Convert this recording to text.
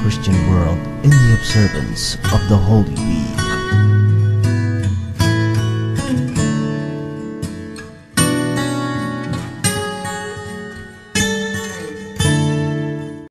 Christian world in the observance of the Holy Week.